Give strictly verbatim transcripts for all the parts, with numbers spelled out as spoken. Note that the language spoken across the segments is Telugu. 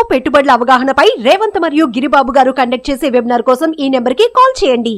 పెట్టుబడుల అవగాహనపై రేవంత్ మరియు గిరిబాబు గారు కండక్ట్ చేసే వెబినార్ కోసం ఈ నెంబర్ కి కాల్ చేయండి.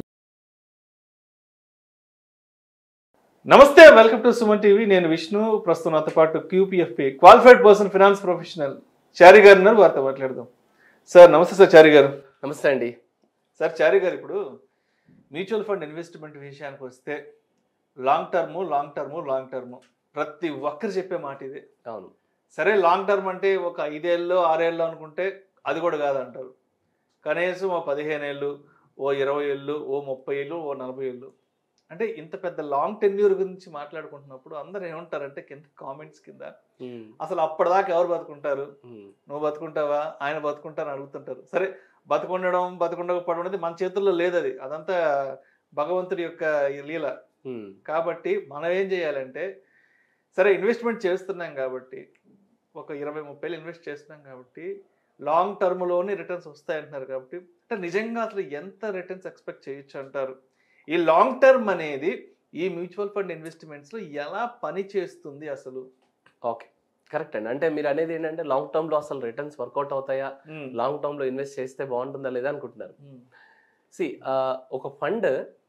నమస్తే, వెల్కమ్ టు సుమన్ టీవీ. నేను విష్ణు. ప్రస్తుతం నాతో పాటు QPFP qualified person finance professional Chari గారు ఉన్నారు. వారితో మాట్లాడదాం. సార్ నమస్తే. సార్ చారి గారు. నమస్తే అండి. సార్ చారి గారు, ఇప్పుడు మ్యూచువల్ ఫండ్ ఇన్వెస్ట్మెంట్ విషయానికి వస్తే long term long term long term ప్రతి ఒక్కరు చెప్పే మాట ఇది. అవును, సరే లాంగ్ టర్మ్ అంటే ఒక ఐదేళ్ళు ఆరేళ్ళు అనుకుంటే అది కూడా కాదంటారు. కనీసం ఓ పదిహేను ఏళ్ళు, ఓ ఇరవై ఏళ్ళు, ఓ ముప్పై ఏళ్ళు, ఓ నలభై ఏళ్ళు. అంటే ఇంత పెద్ద లాంగ్ టెన్యూర్ గురించి మాట్లాడుకుంటున్నప్పుడు అందరు ఏమంటారంటే కింద కామెంట్స్ కింద అసలు అప్పటిదాకా ఎవరు బతుకుంటారు, నువ్వు బతుకుంటావా, ఆయన బతుకుంటారు అని అడుగుతుంటారు. సరే, బతుకుండడం బతుకుండకపోవడం అనేది మన చేతుల్లో లేదు. అది అదంతా భగవంతుడి యొక్క లీల. కాబట్టి మనం ఏం చేయాలంటే, సరే ఇన్వెస్ట్మెంట్ చేస్తున్నాం కాబట్టి, ఒక ఇరవై ముప్పై ఏళ్ళు ఇన్వెస్ట్ చేస్తున్నాం కాబట్టి లాంగ్ టర్మ్లోనే రిటర్న్స్ వస్తాయంటున్నారు. కాబట్టి అంటే నిజంగా అసలు ఎంత రిటర్న్స్ ఎక్స్పెక్ట్ చేయొచ్చు అంటారు? ఈ లాంగ్ టర్మ్ అనేది ఈ మ్యూచువల్ ఫండ్ ఇన్వెస్ట్మెంట్స్లో ఎలా పని చేస్తుంది అసలు? ఓకే, కరెక్ట్ అండి. అంటే మీరు అనేది ఏంటంటే లాంగ్ టర్మ్లో అసలు రిటర్న్స్ వర్కౌట్ అవుతాయా, లాంగ్ టర్మ్లో ఇన్వెస్ట్ చేస్తే బాగుంటుందా లేదా అనుకుంటున్నారు. సి, ఒక ఫండ్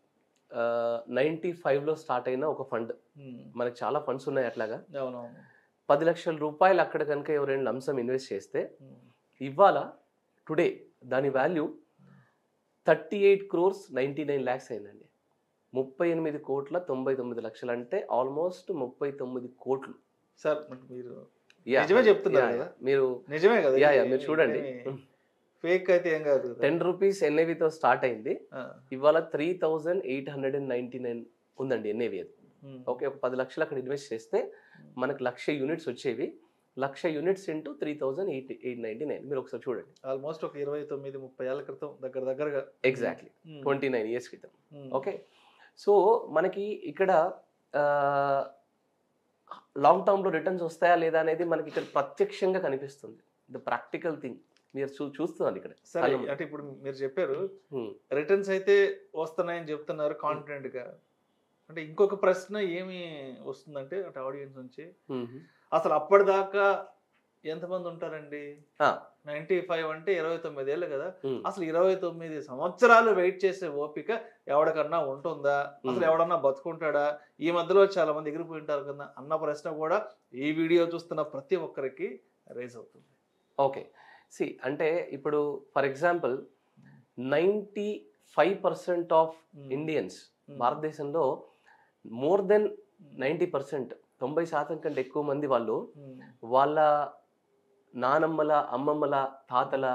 నైంటీ ఫైవ్లో స్టార్ట్ అయిన ఒక ఫండ్, మనకి చాలా ఫండ్స్ ఉన్నాయి అట్లాగా. పది లక్షల రూపాయలు అక్కడ కనుక ఎవరైనా లంసం ఇన్వెస్ట్ చేస్తే ఇవాళ టుడే దాని value thirty eight crores ninety nine lakhs అయిందండి. ముప్పై ఎనిమిది కోట్ల తొంభై తొమ్మిది లక్షలు అంటే ఆల్మోస్ట్ ముప్పై తొమ్మిది కోట్లు. సార్ మీరు నిజమే చెప్తున్నారు కదా? మీరు నిజమే కదా? యా యా మీరు చూడండి, ఫేక్ అయితే ఏం కాదు. టెన్ రూపీస్ ఎన్ఏవితో స్టార్ట్ అయింది, ఇవాళ three thousand eight hundred and ninety nine ఉందండి ఎన్ఏవి. అది ఓకే, ఒక పది లక్షలు అక్కడ ఇన్వెస్ట్ చేస్తే మనకు లక్ష యూనిట్స్ వచ్చేవి. Lakh units into three thousand eight eight ninety nine మీరు ఒకసారి చూడండి. ఆల్మోస్ట్ ఒక ఇరవై తొమ్మిది ముప్పై ఏళ్ళ క్రితం దగ్గర దగ్గరగా. ఎగ్జాక్ట్లీ ట్వంటీ నైన్ ఇయర్స్ క్రితం. ఓకే, సో మనకి ఇక్కడ లాంగ్ టర్మ్లో రిటర్న్స్ వస్తాయా లేదా అనేది మనకి ఇక్కడ ప్రత్యక్షంగా కనిపిస్తుంది. ద ప్రాక్టికల్ థింగ్ మీరు చూ చూస్తున్నారు ఇక్కడ. సరే, అంటే ఇప్పుడు మీరు చెప్పారు రిటర్న్స్ అయితే వస్తున్నాయని చెప్తున్నారు కాన్ఫిడెంట్ గా. అంటే ఇంకొక ప్రశ్న ఏమి వస్తుందంటే అటు ఆడియన్స్ నుంచి, అసలు అప్పటిదాకా ఎంతమంది ఉంటారండి? నైన్టీ ఫైవ్ అంటే ఇరవై తొమ్మిది ఏళ్ళు కదా, అసలు ఇరవై తొమ్మిది సంవత్సరాలు వెయిట్ చేసే ఓపిక ఎవరికన్నా ఉంటుందా? అసలు ఎవడన్నా బతుకుంటాడా? ఈ మధ్యలో చాలా మంది ఎగిరిపోయి ఉంటారు కదా అన్న ప్రశ్న కూడా ఈ వీడియో చూస్తున్న ప్రతి ఒక్కరికి రేజ్ అవుతుంది. ఓకే, సి, అంటే ఇప్పుడు for example ninety five percent of Indians భారతదేశంలో మోర్ దెన్ నైంటీ పర్సెంట్ తొంభై శాతం కంటే ఎక్కువ మంది వాళ్ళు వాళ్ళ నానమ్మల, అమ్మమ్మల, తాతల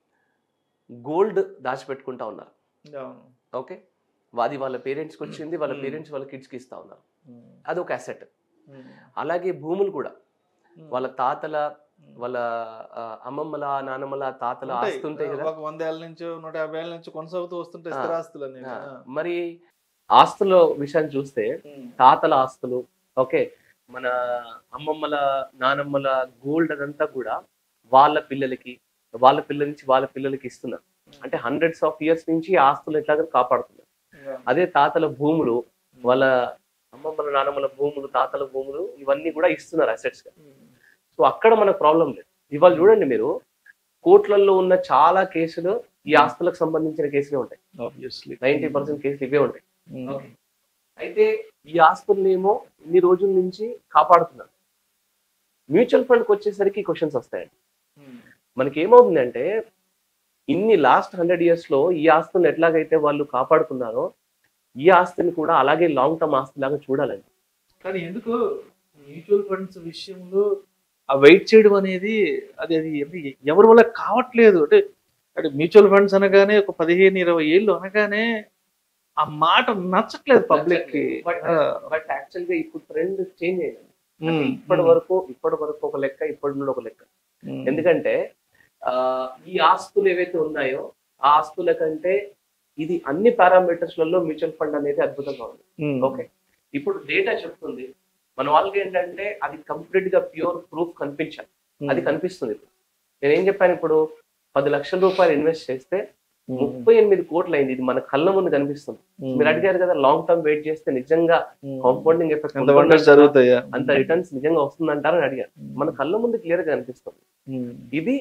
గోల్డ్ దాచిపెట్టుకుంటా ఉన్నారు. ఓకే, అది వాళ్ళ పేరెంట్స్కి వచ్చింది, వాళ్ళ పేరెంట్స్ వాళ్ళ కిడ్స్కి ఇస్తా ఉన్నారు. అది ఒక అసెట్. అలాగే భూములు కూడా వాళ్ళ తాతల, వాళ్ళ అమ్మమ్మల, నానమ్మల, తాతల ఆస్తులు ఉంటాయి కదా, వంద ఏళ్ళ నుంచి నూట యాభై ఏళ్ళ నుంచి కొనసాగుతూ వస్తుంటాయి స్థిరాస్తులు. మరి ఆస్తుల విషయాన్ని చూస్తే తాతల ఆస్తులు, ఓకే, మన అమ్మమ్మల, నానమ్మల గోల్డ్ అదంతా కూడా వాళ్ళ పిల్లలకి, వాళ్ళ పిల్లల నుంచి వాళ్ళ పిల్లలకి ఇస్తున్నారు. అంటే హండ్రెడ్స్ ఆఫ్ ఇయర్స్ నుంచి ఆస్తులు ఎట్లాగా కాపాడుతున్నారు. అదే తాతల భూములు, వాళ్ళ అమ్మమ్మల, నానమ్మల భూములు, తాతల భూములు, ఇవన్నీ కూడా ఇస్తున్నారు అసెట్స్ గా. సో అక్కడ మనకు ప్రాబ్లం లేదు. ఇవాళ చూడండి మీరు, కోట్లలో ఉన్న చాలా కేసులు ఈ ఆస్తులకు సంబంధించిన కేసులే ఉంటాయి. నైన్టీ పర్సెంట్ కేసులు ఇవే ఉంటాయి. అయితే ఈ ఆస్తుల్ని ఏమో ఇన్ని రోజుల నుంచి కాపాడుతున్నారు. మ్యూచువల్ ఫండ్కి వచ్చేసరికి క్వశ్చన్స్ వస్తాయండి. మనకి ఏమవుతుందంటే, ఇన్ని లాస్ట్ హండ్రెడ్ ఇయర్స్ లో ఈ ఆస్తులను ఎట్లాగైతే వాళ్ళు కాపాడుతున్నారో ఈ ఆస్తిని కూడా అలాగే లాంగ్ టర్మ్ ఆస్తి లాగా చూడాలండి. కానీ ఎందుకు మ్యూచువల్ ఫండ్స్ విషయంలో ఆ వెయిట్ చేయడం అనేది అది అది ఎవరి వల్ల కావట్లేదు? అంటే అంటే మ్యూచువల్ ఫండ్స్ అనగానే ఒక పదిహేను ఇరవై ఏళ్ళు అనగానే ఆ మాట నచ్చట్లేదు పబ్లిక్ కి. బట్ యాక్చువల్ గా ఇప్పుడు ట్రెండ్ చేంజ్ అయ్యింది. ఇప్పటి వరకు ఇప్పటి వరకు ఒక లెక్క, ఇప్పటి నుండి ఒక లెక్క. ఎందుకంటే ఆ ఈ ఆస్తులు ఏవైతే ఉన్నాయో ఆ ఆస్తుల కంటే ఇది అన్ని పారామీటర్స్ లలో మ్యూచువల్ ఫండ్ అనేది అద్భుతంగా ఉంది. ఓకే, ఇప్పుడు డేటా చెప్తుంది మన వాళ్ళకి ఏంటంటే అది కంప్లీట్ గా ప్యూర్ ప్రూఫ్ కనిపించాలి. అది కనిపిస్తుంది. ఇప్పుడు నేనేం చెప్పాను, ఇప్పుడు పది లక్షల రూపాయలు ఇన్వెస్ట్ చేస్తే ముప్పై ఎనిమిది కోట్లు అయింది. ఇది మన కళ్ళ ముందు కనిపిస్తుంది. మీరు అడిగారు కదా లాంగ్ టర్మ్ వెయిట్ చేస్తే నిజంగా కాంపౌండింగ్ ఎఫెక్ట్ జరుగుతాయా, అంత రిటర్న్స్ నిజంగా వస్తుందంటారని అడిగారు. మన కళ్ళ ముందు క్లియర్ గా కనిపిస్తుంది. ఇది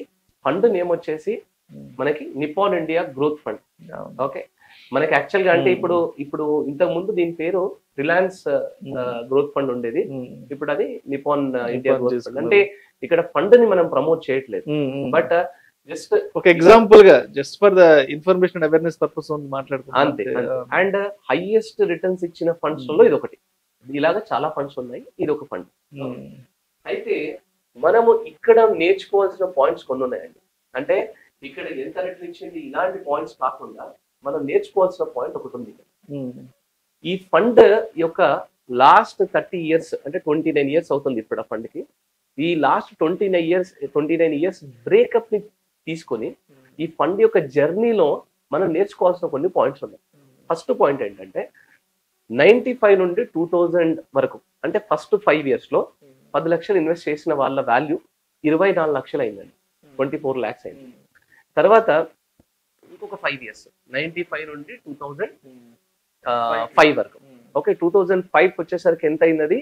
ఫండ్ నేమ్ వచ్చేసి మనకి Nippon India growth fund. Okay, మనకి యాక్చువల్ గా అంటే ఇప్పుడు ఇప్పుడు ఇంతకు ముందు దీని పేరు రిలయన్స్ గ్రోత్ ఫండ్ ఉండేది, ఇప్పుడు అది నిపాన్ ఇండియా గ్రోత్ ఫండ్. అంటే ఇక్కడ ఫండ్ ని మనం ప్రమోట్ చేయట్లేదు, బట్ జస్ట్ ఒక ఎగ్జాంపుల్ గా just for the information awareness purpose మాట్లాడుతున్నాం అంతే. అండ్ హైయెస్ట్ రిటర్న్స్ ఇచ్చిన ఫండ్స్ లో ఇది ఒకటి. ఇలాగా చాలా ఫండ్స్ ఉన్నాయి, ఇది ఒక ఫండ్. అయితే మనము ఇక్కడ నేర్చుకోవాల్సిన పాయింట్స్ కొన్ని ఉన్నాయండి. అంటే ఇక్కడ ఎంత రిటర్న్ ఇచ్చింది ఇలాంటి పాయింట్స్ కాకుండా మనం నేర్చుకోవాల్సిన పాయింట్ ఒకటి ఉంది. ఈ ఫండ్ యొక్క లాస్ట్ థర్టీ ఇయర్స్ అంటే ట్వంటీ నైన్ ఇయర్స్ అవుతుంది ఇప్పుడు ఆ ఫండ్ కి. ఈ last twenty nine years twenty nine years breakup ని తీసుకొని ఈ ఫండ్ యొక్క జర్నీలో మనం నేర్చుకోవాల్సిన కొన్ని పాయింట్స్ ఉన్నాయి. ఫస్ట్ పాయింట్ ఏంటంటే నైన్టీ ఫైవ్ నుండి టూ థౌజండ్ వరకు అంటే ఫస్ట్ ఫైవ్ ఇయర్స్ లో పది లక్షలు ఇన్వెస్ట్ చేసిన వాళ్ళ వాల్యూ ఇరవై నాలుగు లక్షలు అయిందండి, ట్వంటీ ఫోర్ ల్యాక్స్ అయింది. తర్వాత ఇంకొక ఫైవ్ ఇయర్స్ నైన్టీ ఫైవ్ నుండి టూ థౌజండ్ ఫైవ్ వరకు. ఓకే, టూ థౌజండ్ ఫైవ్ వచ్చేసరికి ఎంత అయింది?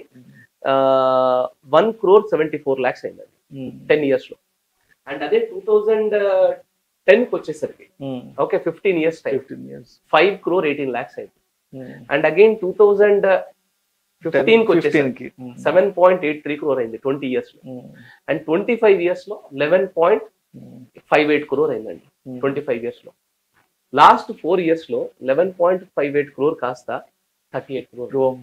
One crore seventy four lakhs అయింది టెన్ ఇయర్స్ లో. అండ్ అదే టూ థౌజండ్ టెన్ కి వచ్చేసరికి okay fifteen years fifteen years five crore eighteen lakhs అయింది. And again two thousand fifteen కి వచ్చేసరికి seven point eight three crore అయింది ట్వంటీ ఇయర్స్ లో. అండ్ ట్వంటీ ఫైవ్ ఇయర్స్ లో eleven point five eight crore అయిందండి ట్వంటీ ఫైవ్ ఇయర్స్ లో. లాస్ట్ ఫోర్ ఇయర్స్ లో eleven point five eight crore కాస్త థర్టీ ఎయిట్ క్రోర్.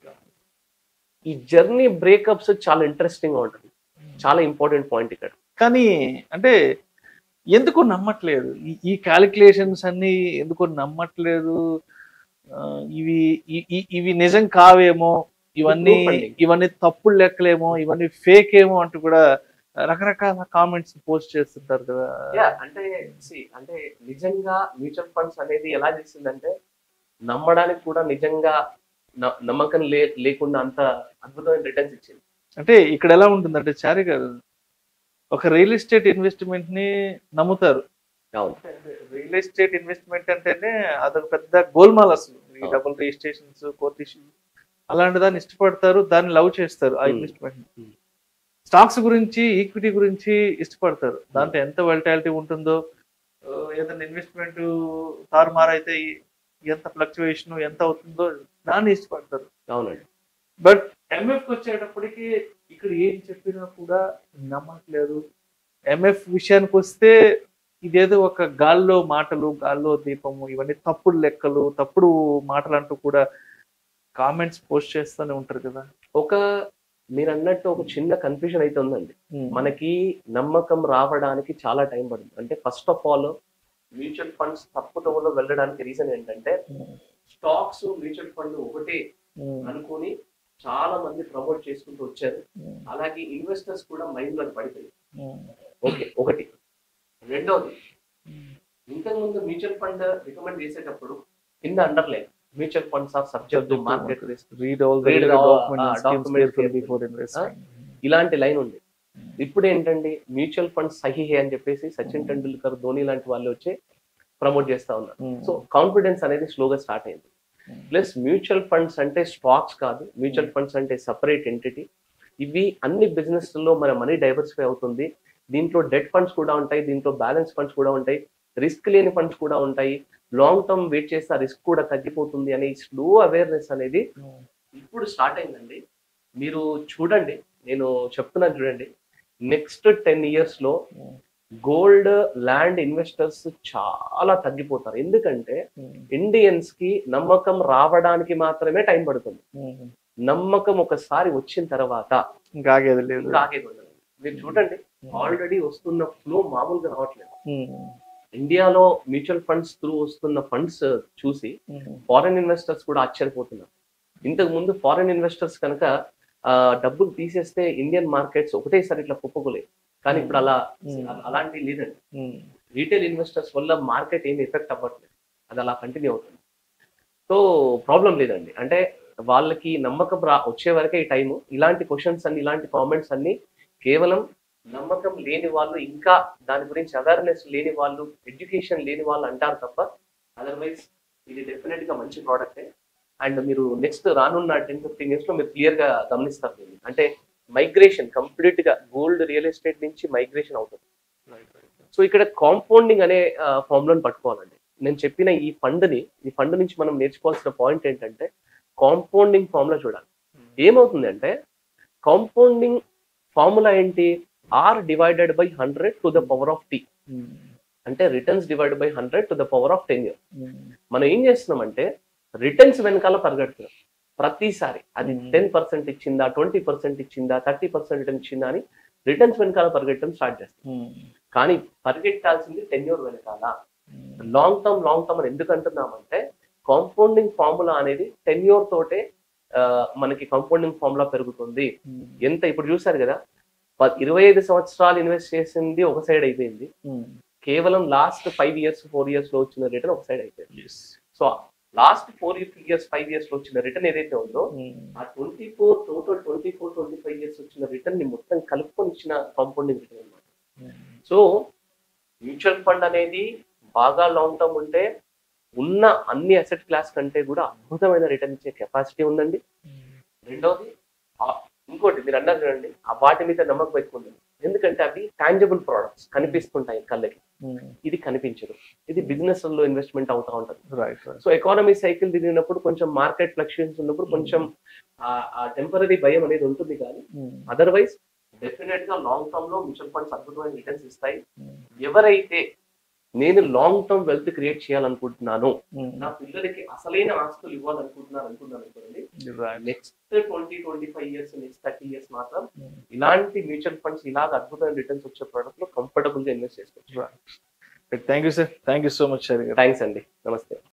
ఈ జర్నీ బ్రేకప్స్ చాలా ఇంట్రెస్టింగ్ గా ఉంటుంది, చాలా ఇంపార్టెంట్ పాయింట్ ఇక్కడ. కానీ అంటే ఎందుకు నమ్మట్లేదు ఈ క్యాలిక్యులేషన్స్ అన్ని, ఎందుకు నమ్మట్లేదు? ఇవి ఇవి నిజం కావేమో, ఇవన్నీ ఇవన్నీ తప్పుడు లెక్కలేమో, ఇవన్నీ ఫేక్ ఏమో అంటూ కూడా రకరకాల కామెంట్స్ పోస్ట్ చేస్తుంటారు కదా. అంటే అంటే నిజంగా మ్యూచువల్ ఫండ్స్ అనేది ఎలా చేసిందంటే నమ్మడానికి కూడా నిజంగా నమ్మకం లే లేకుండా అంత అద్భుతమైన రిటర్న్స్ ఇచ్చింది. అంటే ఇక్కడ ఎలా ఉంటుందంటే చారి గారు, ఒక రియల్ ఎస్టేట్ ఇన్వెస్ట్మెంట్ ని నమ్ముతారు. రియల్ ఎస్టేట్ ఇన్వెస్ట్మెంట్ అంటేనే అదొక పెద్ద గోల్మాల్. అసలు ఈ డబుల్ రిజిస్ట్రేషన్స్, కోర్ట్ ఇష్యూ అలాంటి దాన్ని ఇష్టపడతారు, దాన్ని లవ్ చేస్తారు ఆ ఇన్వెస్ట్మెంట్. స్టాక్స్ గురించి, ఈక్విటీ గురించి ఇష్టపడతారు. దాంట్లో ఎంత వెల్టాలిటీ ఉంటుందో, ఏదైనా ఇన్వెస్ట్మెంట్ తారుమారైతే ఎంత ఫ్లక్చువేషన్ ఎంత అవుతుందో దాన్ని ఇష్టపడతారు. అవునండి. బట్ ఎంఎఫ్ వచ్చేటప్పటికి ఇక్కడ ఏం చెప్పినా కూడా నమ్మట్లేదు. ఎంఎఫ్ విషయానికి వస్తే ఇదేదో ఒక గాల్లో మాటలు, గాల్లో దీపము, ఇవన్నీ తప్పుడు లెక్కలు, తప్పుడు మాటలు అంటూ కూడా కామెంట్స్ పోస్ట్ చేస్తూనే ఉంటారు కదా. ఒక మీరు అన్నట్టు ఒక చిన్న కన్ఫ్యూజన్ అయితే ఉందండి. మనకి నమ్మకం రావడానికి చాలా టైం పడుతుంది. అంటే first of all mutual funds తప్పుదోవలో వెళ్ళడానికి రీజన్ ఏంటంటే స్టాక్స్ మ్యూచువల్ ఫండ్ ఒకటే అనుకుని చాలా మంది ప్రమోట్ చేసుకుంటూ వచ్చారు. అలాగే ఇన్వెస్టర్స్ కూడా మైండ్ లోకి పడిపోయి ఓకే ఒకటి. రెండోది, ఇంతకు ముందు మ్యూచువల్ ఫండ్ రికమెండ్ చేసేటప్పుడు కింద underline mutual funds are subject to market risk, read all the documents before investing, ఇలాంటి లైన్ ఉంది. ఇప్పుడు ఏంటండి మ్యూచువల్ ఫండ్స్ సహీహే అని చెప్పేసి సచిన్ టెండూల్కర్, ధోని లాంటి వాళ్ళు వచ్చి ప్రమోట్ చేస్తా ఉన్నారు. సో కాన్ఫిడెన్స్ అనేది స్లోగా స్టార్ట్ అయింది. ప్లస్ మ్యూచువల్ ఫండ్స్ అంటే స్టాక్స్ కాదు, మ్యూచువల్ ఫండ్స్ అంటే సపరేట్ ఎంటిటీ. ఇవి అన్ని బిజినెస్ లో మన మనీ డైవర్సిఫై అవుతుంది. దీంట్లో డెట్ ఫండ్స్ కూడా ఉంటాయి, దీంట్లో బ్యాలెన్స్ ఫండ్స్ కూడా ఉంటాయి, రిస్క్ లేని ఫండ్స్ కూడా ఉంటాయి. లాంగ్ టర్మ్ వెయిట్ చేస్తే ఆ రిస్క్ కూడా తగ్గిపోతుంది అనే స్లో అవేర్నెస్ అనేది ఇప్పుడు స్టార్ట్ అయిందండి. మీరు చూడండి, నేను చెప్తున్నాను చూడండి, నెక్స్ట్ టెన్ ఇయర్స్ లో గోల్డ్, ల్యాండ్ ఇన్వెస్టర్స్ చాలా తగ్గిపోతారు. ఎందుకంటే ఇండియన్స్ కి నమ్మకం రావడానికి మాత్రమే టైం పడుతుంది. నమ్మకం ఒకసారి వచ్చిన తర్వాత ఇంకా ఆగేది లేదు, ఇంకా ఆగేది ఉండదు. మీరు చూడండి, ఆల్రెడీ వస్తున్న ఫ్లో మామూలుగా రావట్లేదు. ఇండియాలో మ్యూచువల్ ఫండ్స్ త్రూ వస్తున్న ఫండ్స్ చూసి ఫారెన్ ఇన్వెస్టర్స్ కూడా ఆశ్చర్యపోతున్నారు. ఇంతకు ముందు ఫారెన్ ఇన్వెస్టర్స్ కనుక ఆ డబ్బులు తీసేస్తే ఇండియన్ మార్కెట్స్ ఒకటేసారి ఇట్లా కుప్పకులేదు. కానీ ఇప్పుడు అలా అలాంటి లేదండి. రీటైల్ ఇన్వెస్టర్స్ వల్ల మార్కెట్ ఏమి ఎఫెక్ట్ అవ్వట్లేదు, అది అలా కంటిన్యూ అవుతుంది. సో ప్రాబ్లం లేదండి. అంటే వాళ్ళకి నమ్మకం రా వచ్చే వరకే ఈ టైము. ఇలాంటి క్వశ్చన్స్ అన్ని, ఇలాంటి కామెంట్స్ అన్ని కేవలం నమ్మకం లేని వాళ్ళు, ఇంకా దాని గురించి అవేర్నెస్ లేని వాళ్ళు, ఎడ్యుకేషన్ లేని వాళ్ళు అంటారు తప్ప అదర్వైజ్ ఇది డెఫినెట్ గా మంచి ప్రోడక్టే. అండ్ మీరు నెక్స్ట్ రానున్న టెన్ ఫిఫ్టీన్ ఇయర్స్ లో మీరు క్లియర్ గా గమనిస్తారు. అంటే మైగ్రేషన్ కంప్లీట్ గా గోల్డ్, రియల్ ఎస్టేట్ నుంచి మైగ్రేషన్ అవుతుంది. సో ఇక్కడ కాంపౌండింగ్ అనే ఫార్ములాని పట్టుకోవాలండి. నేను చెప్పిన ఈ ఫండ్ ని ఈ ఫండ్ నుంచి మనం నేర్చుకోవాల్సిన పాయింట్ ఏంటంటే కాంపౌండింగ్ ఫార్ములా చూడాలి. ఏమవుతుంది అంటే కాంపౌండింగ్ ఫార్ములా ఏంటి? R divided by hundred to the power of T, అంటే returns divide by hundred to the power of ten year. మనం ఏం చేస్తున్నామంటే రిటర్న్స్ వెనకాల పరిగెడుతున్నాం ప్రతిసారి. అది టెన్ పర్సెంట్ ఇచ్చిందా, ట్వంటీ పర్సెంట్ ఇచ్చిందా, థర్టీ పర్సెంట్ రిటర్న్ ఇచ్చిందా అని రిటర్న్స్ వెనకాల పరిగెట్టడం స్టార్ట్ చేస్తాం. కానీ పరిగెట్టాల్సింది టెన్ ఇయర్ వెనకాల. లాంగ్ టర్మ్ లాంగ్ టర్మ్ అని ఎందుకు అంటున్నామంటే కాంపౌండింగ్ ఫార్ములా అనేది టెన్ ఇయర్ తోటే మనకి కాంపౌండింగ్ ఫార్ములా పెరుగుతుంది. ఎంత ఇప్పుడు చూసారు కదా, ఇరవై ఐదు సంవత్సరాలు ఇన్వెస్ట్ చేసింది ఒక సైడ్ అయిపోయింది, కేవలం last five years four years లో వచ్చిన రిటర్న్ ఒక సైడ్ అయిపోయింది. So last four years five years లో వచ్చిన రిటర్న్ ఏదైతే ఉందో ఆ twenty four total twenty four twenty five years వచ్చిన రిటర్న్ ని మొత్తం కలుపుకొని ఇచ్చిన కాంపౌండింగ్ రిటర్న్ అనమాట. సో మ్యూచువల్ ఫండ్ అనేది బాగా లాంగ్ టర్మ్ ఉంటే ఉన్న అన్ని అసెట్ క్లాస్ కంటే కూడా అద్భుతమైన రిటర్న్ ఇచ్చే కెపాసిటీ ఉందండి. రెండవది ఇంకోటి మీరు అన్నారు చూడండి, ఆ వాటి మీద నమ్మకం పెట్టుకుంది. ఎందుకంటే అవి టాంజిబుల్ ప్రోడక్ట్స్, కనిపిస్తుంటాయి కళ్ళకి. ఇది కనిపించదు. ఇది బిజినెస్ లో ఇన్వెస్ట్మెంట్ అవుతా ఉంటుంది. సో ఎకానమీ సైకిల్ తిరిగినప్పుడు కొంచెం మార్కెట్ ఫ్లక్చుయేషన్స్ ఉన్నప్పుడు కొంచెం ఆ టెంపరీ భయం అనేది ఉంటుంది. కానీ అదర్వైజ్ డెఫినెట్ గా లాంగ్ టర్మ్ లో మ్యూచువల్ ఫండ్స్ అద్భుతమైన రిటర్న్స్ ఇస్తాయి. ఎవరైతే నేను లాంగ్ టర్మ్ వెల్త్ క్రియేట్ చేయాలనుకుంటున్నాను, నా పిల్లలకి అసలైన ఆస్తులు ఇవ్వాలనుకుంటున్నాను అనుకున్నాను అనుకోండి, next twenty twenty five years next thirty years మాత్రం ఇలాంటి మ్యూచువల్ ఫండ్స్ ఇలాగ అద్భుతమైన రిటర్న్స్ వచ్చే ప్రోడక్ట్ లో కంఫర్టబుల్ గా ఇన్వెస్ట్ చేసుకోవచ్చు. Thank you sir, thank you so much sir. Thanks అండి, నమస్తే.